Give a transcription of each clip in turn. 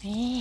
นี่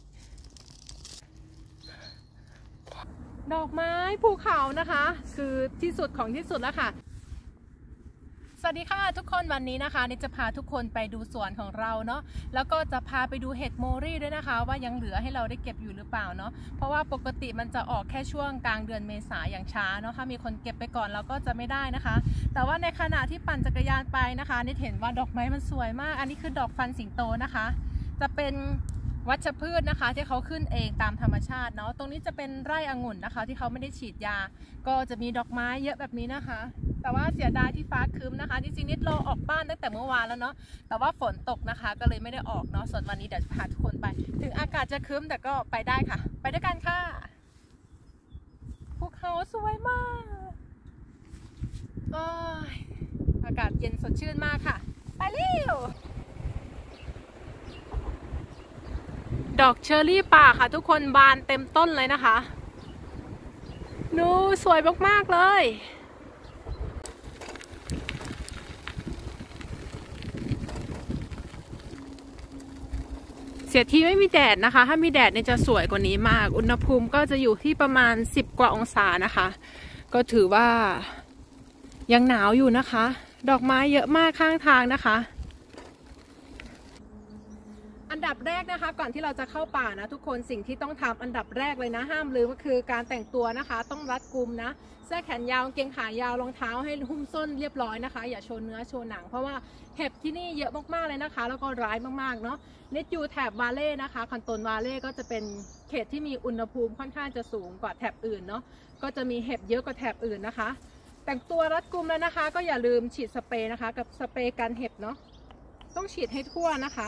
ดอกไม้ภูเขานะคะคือที่สุดของที่สุดแล้วค่ะสวัสดีค่ะทุกคนวันนี้นะคะนิจะพาทุกคนไปดูสวนของเราเนาะแล้วก็จะพาไปดูเห็ดโมรี่ด้วยนะคะว่ายังเหลือให้เราได้เก็บอยู่หรือเปล่าเนาะเพราะว่าปกติมันจะออกแค่ช่วงกลางเดือนเมษาอย่างช้าเนาะถ้ามีคนเก็บไปก่อนเราก็จะไม่ได้นะคะแต่ว่าในขณะที่ปั่นจักรยานไปนะคะนิเห็นว่าดอกไม้มันสวยมากอันนี้คือดอกฟันสิงโตนะคะจะเป็นวัชพืชนะคะที่เขาขึ้นเองตามธรรมชาติเนาะตรงนี้จะเป็นไร่องุ่นนะคะที่เขาไม่ได้ฉีดยาก็จะมีดอกไม้เยอะแบบนี้นะคะแต่ว่าเสียดายที่ฟ้าครึ้มนะคะจริงๆนิดเราออกบ้านตั้งแต่เมื่อวานแล้วเนาะแต่ว่าฝนตกนะคะก็เลยไม่ได้ออกเนาะส่วนวันนี้เดี๋ยวพาทุกคนไปถึงอากาศจะครึ้มแต่ก็ไปได้ค่ะไปด้วยกันค่ะภูเขาสวยมากอากาศเย็นสดชื่นมากค่ะไปเร็วดอกเชอร์รี่ป่าค่ะทุกคนบานเต็มต้นเลยนะคะดูสวยมากๆเลยเสียทีไม่มีแดดนะคะถ้ามีแดดเนี่ยจะสวยกว่านี้มากอุณหภูมิก็จะอยู่ที่ประมาณ10 กว่าองศานะคะก็ถือว่ายังหนาวอยู่นะคะดอกไม้เยอะมากข้างทางนะคะอันดับแรกนะคะก่อนที่เราจะเข้าป่านะทุกคนสิ่งที่ต้องทำอันดับแรกเลยนะห้ามลืมก็คือการแต่งตัวนะคะต้องรัดกุมนะเสื้อแขนยาวกางเกงขายาวรองเท้าให้หุ้มส้นเรียบร้อยนะคะอย่าโชว์เนื้อโชว์หนังเพราะว่าเห็บที่นี่เยอะมากๆเลยนะคะแล้วก็ร้ายมากๆเนาะนิดอยู่แถบวาเล่นะคะคอนโตนวาเล่ก็จะเป็นเขตที่มีอุณหภูมิค่อนข้างจะสูงกว่าแถบอื่นเนาะก็จะมีเห็บเยอะกว่าแถบอื่นนะคะแต่งตัวรัดกุมแล้วนะคะก็อย่าลืมฉีดสเปรย์นะคะกับสเปรย์กันเห็บเนาะต้องฉีดให้ทั่วนะคะ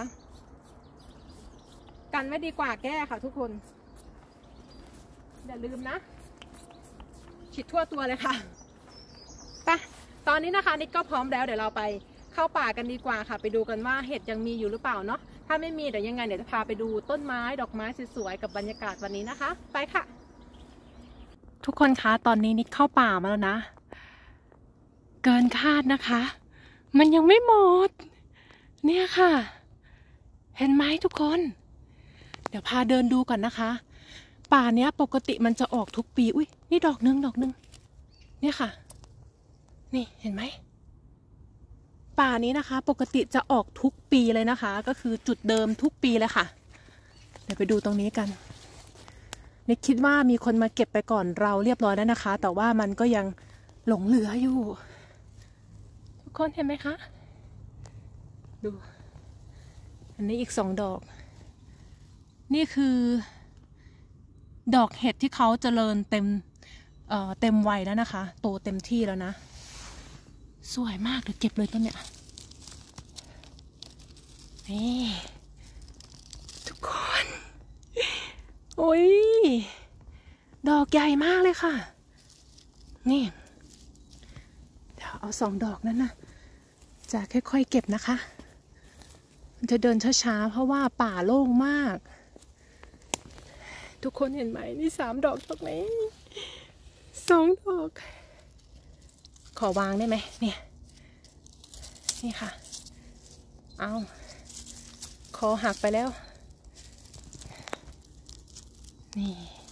กันไม่ดีกว่าแก้ค่ะทุกคนอย่าลืมนะฉีดทั่วตัวเลยค่ะไปตอนนี้นะคะนิดก็พร้อมแล้วเดี๋ยวเราไปเข้าป่ากันดีกว่าค่ะไปดูกันว่าเห็ดยังมีอยู่หรือเปล่าเนาะถ้าไม่มีเดี๋ยวยังไงเดี๋ยวจะพาไปดูต้นไม้ดอกไม้สวยๆกับบรรยากาศวันนี้นะคะไปค่ะทุกคนคะตอนนี้นิดเข้าป่ามาแล้วนะเกินคาดนะคะมันยังไม่หมดเนี่ยค่ะเห็นไหมทุกคนเดี๋ยวพาเดินดูก่อนนะคะป่าเนี้ยปกติมันจะออกทุกปีอุ้ยนี่ดอกนึงเนี่ยค่ะนี่เห็นไหมป่านี้นะคะปกติจะออกทุกปีเลยนะคะก็คือจุดเดิมทุกปีเลยค่ะเดี๋ยวไปดูตรงนี้กันนิกคิดว่ามีคนมาเก็บไปก่อนเราเรียบร้อยแล้วนะคะแต่ว่ามันก็ยังหลงเหลืออยู่ทุกคนเห็นไหมคะดูอันนี้อีก2 ดอกนี่คือดอกเห็ดที่เขาเจริญเต็มวัยแล้วนะคะโตเต็มที่แล้วนะสวยมากเดี๋ยวเก็บเลยต้นเนี้ยนี่ทุกคนโอ้ยดอกใหญ่มากเลยค่ะนี่เดี๋ยวเอา2 ดอกนั้นนะจะค่อยๆเก็บนะคะจะเดินช้าๆเพราะว่าป่าโล่งมากทุกคนเห็นไหมนี่3 ดอกตรงนี้2 ดอกขอวางได้ไหมเนี่ยนี่ค่ะเอาคอหักไปแล้วนี่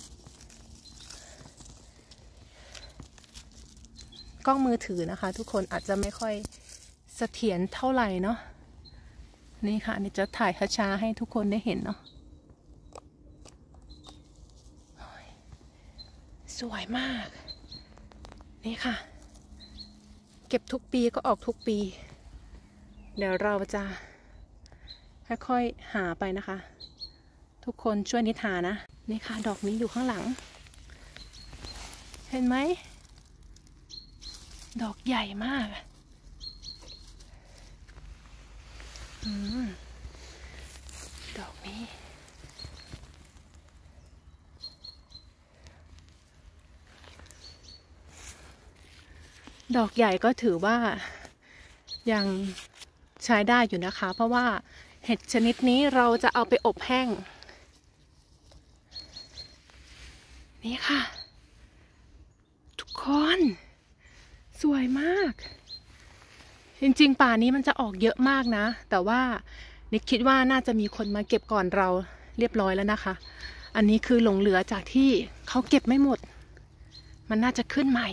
กล้องมือถือนะคะทุกคนอาจจะไม่ค่อยเสถียรเท่าไหร่เนาะนี่ค่ะนี่จะถ่ายช้าๆให้ทุกคนได้เห็นเนาะสวยมากนี่ค่ะเก็บทุกปีก็ออกทุกปีเดี๋ยวเราจะค่อยๆหาไปนะคะทุกคนช่วยนิดหานะนี่ค่ะดอกนี้อยู่ข้างหลังเห็นไหมดอกใหญ่มากดอกนี้ดอกใหญ่ก็ถือว่ายังใช้ได้อยู่นะคะเพราะว่าเห็ดชนิดนี้เราจะเอาไปอบแห้งนี่ค่ะทุกคนสวยมากจริงๆป่านี้มันจะออกเยอะมากนะแต่ว่านิกคิดว่าน่าจะมีคนมาเก็บก่อนเราเรียบร้อยแล้วนะคะอันนี้คือหลงเหลือจากที่เขาเก็บไม่หมดมันน่าจะขึ้นใหม่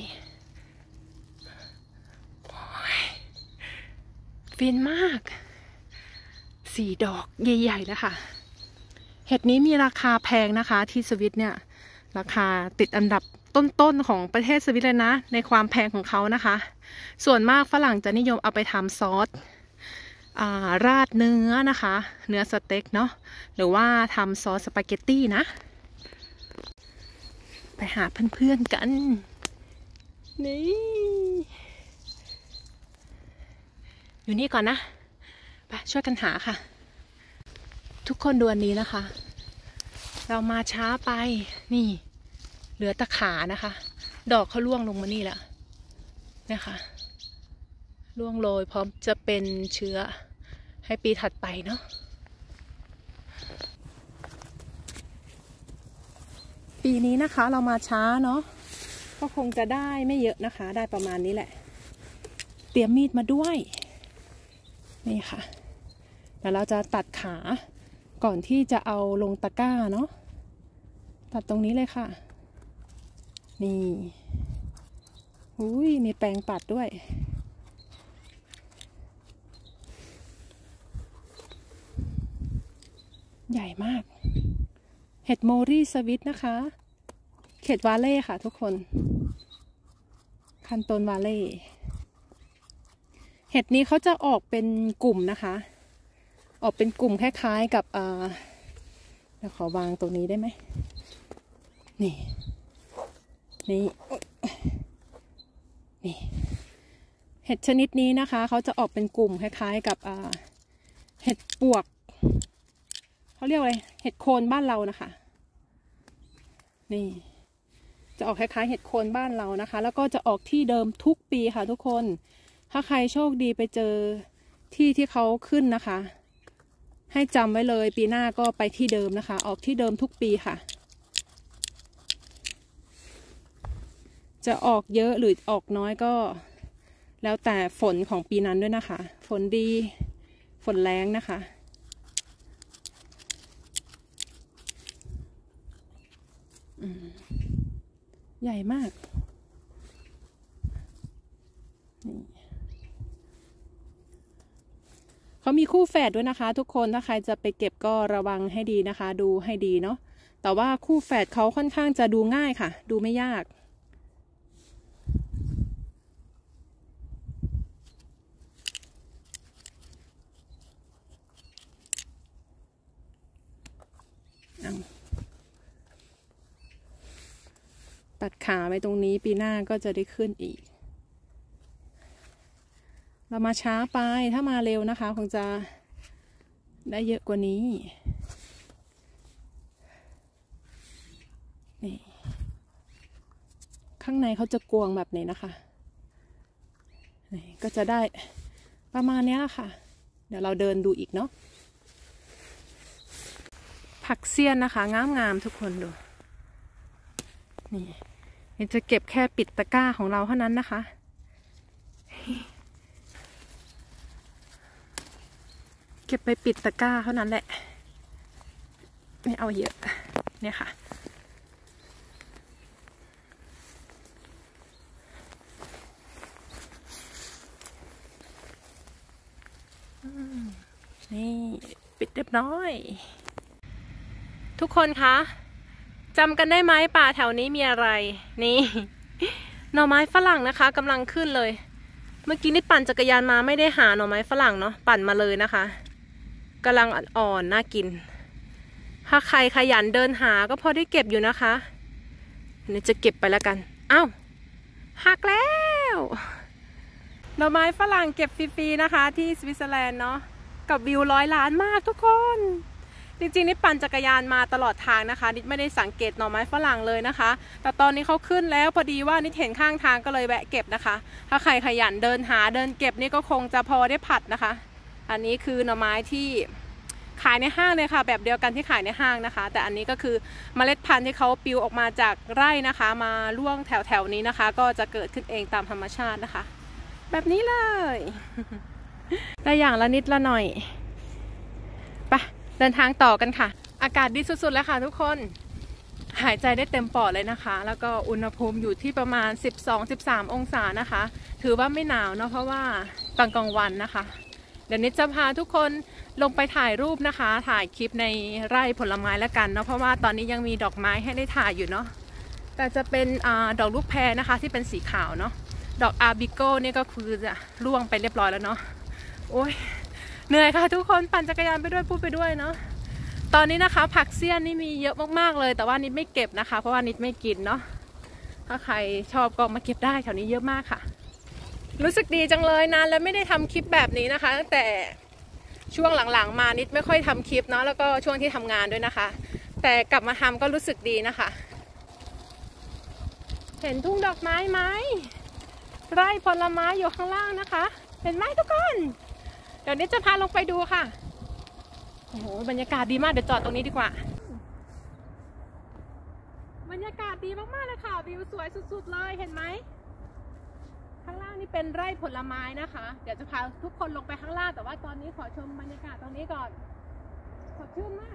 ฟินมาก4 ดอกใหญ่ๆนะคะเห็ดนี้มีราคาแพงนะคะที่สวิตเนี่ยราคาติดอันดับต้นๆของประเทศสวิตเลยนะในความแพงของเขานะคะส่วนมากฝรั่งจะนิยมเอาไปทำซอสราดเนื้อนะคะเนื้อสเต็กเนาะหรือว่าทำซอสสปาเกตตี้นะไปหาเพื่อนๆกันนี่อยู่นี่ก่อนนะไปช่วยกันหาค่ะทุกคนดูอันนี้นะคะเรามาช้าไปนี่เหลือตะขานะคะดอกเขาร่วงลงมานี่แหละเนี่ยค่ะร่วงโรยพร้อมจะเป็นเชื้อให้ปีถัดไปเนาะปีนี้นะคะเรามาช้าเนาะก็คงจะได้ไม่เยอะนะคะได้ประมาณนี้แหละเตรียมมีดมาด้วยนี่ค่ะเดี๋ยวเราจะตัดขาก่อนที่จะเอาลงตะกร้าเนาะตัดตรงนี้เลยค่ะนี่อุ้ยมีแปรงปัดด้วยใหญ่มากเห็ดโมรี่สวิตนะคะเขตวาเล่ค่ะทุกคนคันโตนวาเล่เห็ดนี้เขาจะออกเป็นกลุ่มนะคะออกเป็นกลุ่มคล้ายๆกับเดี๋ยวขอวางตรงนี้ได้ไหมนี่เห็ดชนิดนี้นะคะเขาจะออกเป็นกลุ่มคล้ายๆกับเห็ดปวกเขาเรียกอะไรเห็ดโคนบ้านเรานะคะนี่จะออกคล้ายๆเห็ดโคนบ้านเรานะคะแล้วก็จะออกที่เดิมทุกปีค่ะทุกคนถ้าใครโชคดีไปเจอที่เขาขึ้นนะคะให้จำไว้เลยปีหน้าก็ไปที่เดิมนะคะออกที่เดิมทุกปีค่ะจะออกเยอะหรือออกน้อยก็แล้วแต่ฝนของปีนั้นด้วยนะคะฝนดีฝนแรงนะคะใหญ่มากนี่เขามีคู่แฝดด้วยนะคะทุกคนถ้าใครจะไปเก็บก็ระวังให้ดีนะคะดูให้ดีเนาะแต่ว่าคู่แฝดเขาค่อนข้างจะดูง่ายค่ะดูไม่ยากตัดขาไปตรงนี้ปีหน้าก็จะได้ขึ้นอีกเรามาช้าไปถ้ามาเร็วนะคะคงจะได้เยอะกว่านี้นี่ข้างในเขาจะกวงแบบนี้นะคะนี่ก็จะได้ประมาณนี้แหละค่ะเดี๋ยวเราเดินดูอีกเนาะผักเสี้ยนนะคะงามๆทุกคนดูนี่จะเก็บแค่ปิดตะกร้าของเราเท่านั้นนะคะเก็บไปปิดตะกร้าเท่านั้นแหละไม่เอาเยอะเนี่ยค่ะนี่ปิดเรียบร้อยทุกคนคะจำกันได้ไหมป่าแถวนี้มีอะไรนี่หน่อไม้ฝรั่งนะคะกำลังขึ้นเลยเมื่อกี้นี่ปั่นจักรยานมาไม่ได้หาหน่อไม้ฝรั่งเนาะปั่นมาเลยนะคะกำลังอ่อนน่ากินถ้าใครขยันเดินหาก็พอได้เก็บอยู่นะคะนี่จะเก็บไปแล้วกันอ้าวหักแล้วหน่อไม้ฝรั่งเก็บฟรีๆนะคะที่สวิตเซอร์แลนด์เนาะกับวิว100 ล้านมากทุกคนจริงๆนี่ปั่นจักรยานมาตลอดทางนะคะนิดไม่ได้สังเกตหน่อไม้ฝรั่งเลยนะคะแต่ตอนนี้เขาขึ้นแล้วพอดีว่านิดเห็นข้างทางก็เลยแวะเก็บนะคะถ้าใครขยันเดินหาเดินเก็บนี่ก็คงจะพอได้ผัดนะคะอันนี้คือหน่อไม้ที่ขายในห้างเลยค่ะแบบเดียวกันที่ขายในห้างนะคะแต่อันนี้ก็คือเมล็ดพันธุ์ที่เขาปลิวออกมาจากไร่นะคะมาร่วงแถวๆนี้นะคะก็จะเกิดขึ้นเองตามธรรมชาตินะคะแบบนี้เลยได้อย่างละนิดละหน่อยไปเดินทางต่อกันค่ะอากาศดีสุดๆแล้วค่ะทุกคนหายใจได้เต็มปอดเลยนะคะแล้วก็อุณหภูมิอยู่ที่ประมาณ 12-13 องศานะคะถือว่าไม่หนาวเนาะเพราะว่าตอนกลางวันนะคะเดี๋ยวนิดจะพาทุกคนลงไปถ่ายรูปนะคะถ่ายคลิปในไร่ผลไม้แล้วกันเนาะเพราะว่าตอนนี้ยังมีดอกไม้ให้ได้ถ่ายอยู่เนาะแต่จะเป็นดอกลูกแพรนะคะที่เป็นสีขาวเนาะดอกอาร์บิโก้เนี่ยก็คือจะร่วงไปเรียบร้อยแล้วเนาะโอ้ยเหนื่อยค่ะทุกคนปั่นจักรยานไปด้วยพูดไปด้วยเนาะตอนนี้นะคะผักเสี้ยนนี่มีเยอะมากๆเลยแต่ว่านิดไม่เก็บนะคะเพราะว่านิดไม่กินเนาะถ้าใครชอบก็มาเก็บได้แถวนี้เยอะมากค่ะรู้สึกดีจังเลยนะแล้วไม่ได้ทำคลิปแบบนี้นะคะตั้งแต่ช่วงหลังๆมานิดไม่ค่อยทำคลิปเนาะแล้วก็ช่วงที่ทำงานด้วยนะคะแต่กลับมาทำก็รู้สึกดีนะคะเห็นทุ่งดอกไม้ไหมไร่ผลไม้อยู่ข้างล่างนะคะเห็นไหมทุกคนเดี๋ยวนิดจะพาลงไปดูค่ะโอ้โหบรรยากาศดีมากเดี๋ยวจอดตรงนี้ดีกว่าบรรยากาศดีมากๆเลยค่ะวิวสวยสุดๆเลยเห็นไหมข้างล่างนี่เป็นไร่ผลไม้นะคะเดี๋ยวจะพาทุกคนลงไปข้างล่างแต่ว่าตอนนี้ขอชมบรรยากาศตรงนี้ก่อนสดชื่นมาก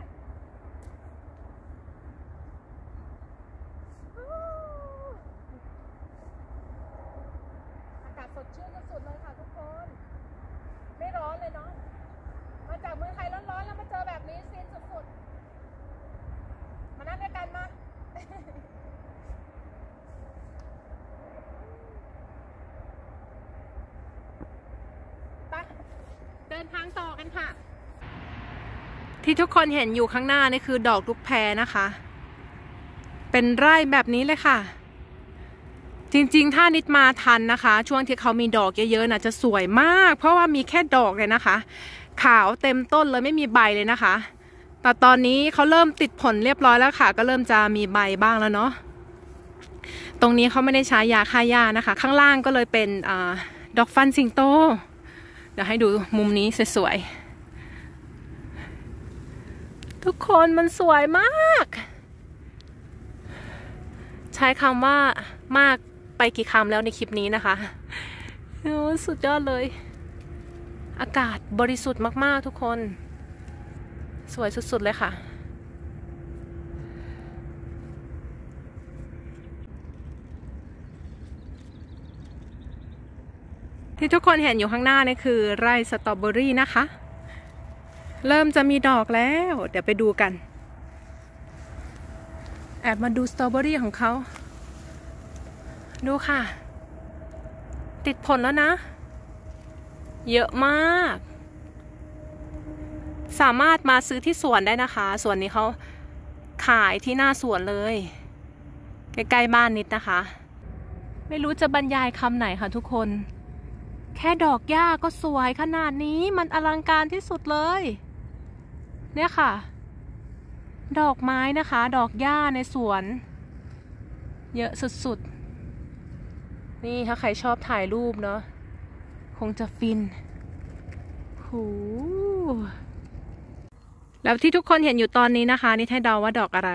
อากาศสดชื่นสุดๆเลยค่ะทุกคนไม่ร้อนเลยเนาะมาจากเมืองไทยร้อนๆแล้วมาเจอแบบนี้ฟินสุดๆมานั่งด้วยกันมาเดินทางต่อกันค่ะที่ทุกคนเห็นอยู่ข้างหน้านี่คือดอกลูกแพรนะคะเป็นไร่แบบนี้เลยค่ะจริงๆถ้านิดมาทันนะคะช่วงที่เขามีดอกเยอะๆนะจะสวยมากเพราะว่ามีแค่ดอกเลยนะคะขาวเต็มต้นเลยไม่มีใบเลยนะคะแต่ตอนนี้เขาเริ่มติดผลเรียบร้อยแล้วค่ะก็เริ่มจะมีใบบ้างแล้วเนาะตรงนี้เขาไม่ได้ใช้ยาฆ่าหญ้านะคะข้างล่างก็เลยเป็นดอกฟันสิงโตเดี๋ยวให้ดูมุมนี้สวยๆทุกคนมันสวยมากใช้คำว่ามากไปกี่คำแล้วในคลิปนี้นะคะโอ้สุดยอดเลยอากาศบริสุทธิ์มากๆทุกคนสวยสุดๆเลยค่ะที่ทุกคนเห็นอยู่ข้างหน้านี่คือไร่สตรอเบอรี่นะคะเริ่มจะมีดอกแล้วเดี๋ยวไปดูกันแอบมาดูสตรอเบอรี่ของเขาดูค่ะติดผลแล้วนะเยอะมากสามารถมาซื้อที่สวนได้นะคะสวนนี้เขาขายที่หน้าสวนเลยใกล้ๆบ้านนิดนะคะไม่รู้จะบรรยายคำไหนค่ะทุกคนแค่ดอกหญ้าก็สวยขนาดนี้มันอลังการที่สุดเลยเนี่ยค่ะดอกไม้นะคะดอกหญ้าในสวนเยอะสุดๆนี่ถ้าใครชอบถ่ายรูปเนาะคงจะฟินหูแล้วที่ทุกคนเห็นอยู่ตอนนี้นะคะนี่ให้เดาว่าดอกอะไร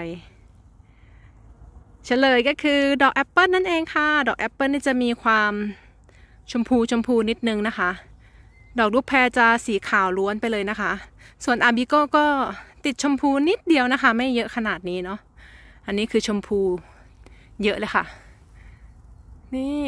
เฉลยก็คือดอกแอปเปิลนั่นเองค่ะดอกแอปเปิลนี่จะมีความชมพูนิดนึงนะคะดอกลูกแพรจะสีขาวล้วนไปเลยนะคะส่วนอาร์บิโก้ก็ติดชมพูนิดเดียวนะคะไม่เยอะขนาดนี้เนาะอันนี้คือชมพูเยอะเลยค่ะนี่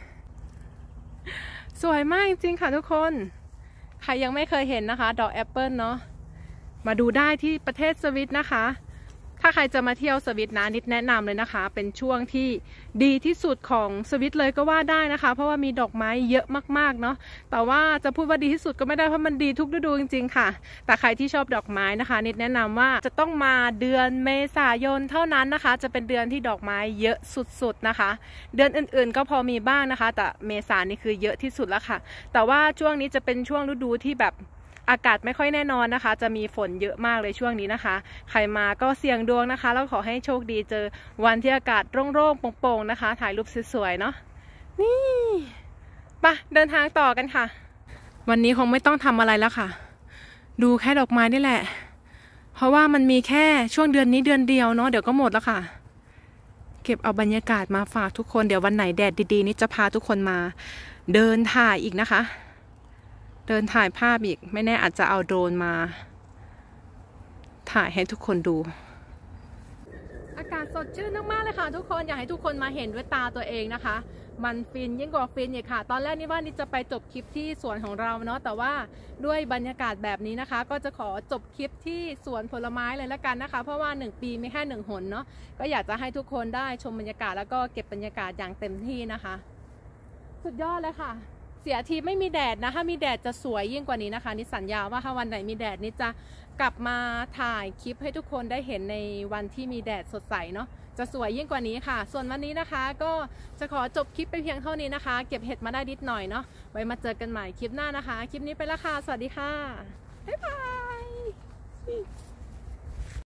สวยมากจริงๆค่ะทุกคนใครยังไม่เคยเห็นนะคะดอกแอปเปิลเนาะมาดูได้ที่ประเทศสวิตนะคะถ้าใครจะมาเที่ยวสวิตนะนิดแนะนำเลยนะคะเป็นช่วงที่ดีที่สุดของสวิตเลยก็ว่าได้นะคะเพราะว่ามีดอกไม้เยอะมากๆเนาะแต่ว่าจะพูดว่าดีที่สุดก็ไม่ได้เพราะมันดีทุกฤดูจริงๆค่ะแต่ใครที่ชอบดอกไม้นะคะนิดแนะนำว่าจะต้องมาเดือนเมษายนเท่านั้นนะคะจะเป็นเดือนที่ดอกไม้เยอะสุดๆนะคะเดือนอื่นๆก็พอมีบ้างนะคะแต่เมษานี่คือเยอะที่สุดแล้วค่ะแต่ว่าช่วงนี้จะเป็นช่วงฤดูที่แบบอากาศไม่ค่อยแน่นอนนะคะจะมีฝนเยอะมากเลยช่วงนี้นะคะใครมาก็เสี่ยงดวงนะคะแล้วขอให้โชคดีเจอวันที่อากาศโล่งๆโปร่งๆนะคะถ่ายรูปสวยๆเนาะนี่ไปเดินทางต่อกันค่ะวันนี้คงไม่ต้องทำอะไรแล้วค่ะดูแค่ดอกไม้นี่แหละเพราะว่ามันมีแค่ช่วงเดือนนี้เดือนเดียวเนาะเดี๋ยวก็หมดแล้วค่ะเก็บเอาบรรยากาศมาฝากทุกคนเดี๋ยววันไหนแดดดีๆนี่จะพาทุกคนมาเดินถ่ายอีกนะคะเดินถ่ายภาพอีกไม่แน่อาจจะเอาโดรนมาถ่ายให้ทุกคนดูอากาศสดชื่นมากๆเลยค่ะทุกคนอยากให้ทุกคนมาเห็นด้วยตาตัวเองนะคะมันฟินยิ่งกว่าฟินอีกค่ะตอนแรกนี่ว่านี่จะไปจบคลิปที่สวนของเราเนาะแต่ว่าด้วยบรรยากาศแบบนี้นะคะก็จะขอจบคลิปที่สวนผลไม้เลยละกันนะคะเพราะว่า1 ปีไม่แค่1 หนเนาะก็อยากจะให้ทุกคนได้ชมบรรยากาศแล้วก็เก็บบรรยากาศอย่างเต็มที่นะคะสุดยอดเลยค่ะเสียทีไม่มีแดดนะถ้ามีแดดจะสวยยิ่งกว่านี้นะคะนี่สัญญาว่าถ้าวันไหนมีแดดนี่จะกลับมาถ่ายคลิปให้ทุกคนได้เห็นในวันที่มีแดดสดใสเนาะจะสวยยิ่งกว่านี้ค่ะส่วนวันนี้นะคะก็จะขอจบคลิปไปเพียงเท่านี้นะคะเก็บเห็ดมาได้นิดหน่อยเนาะไว้มาเจอกันใหม่คลิปหน้านะคะคลิปนี้ไปละค่ะสวัสดีค่ะบ๊ายบาย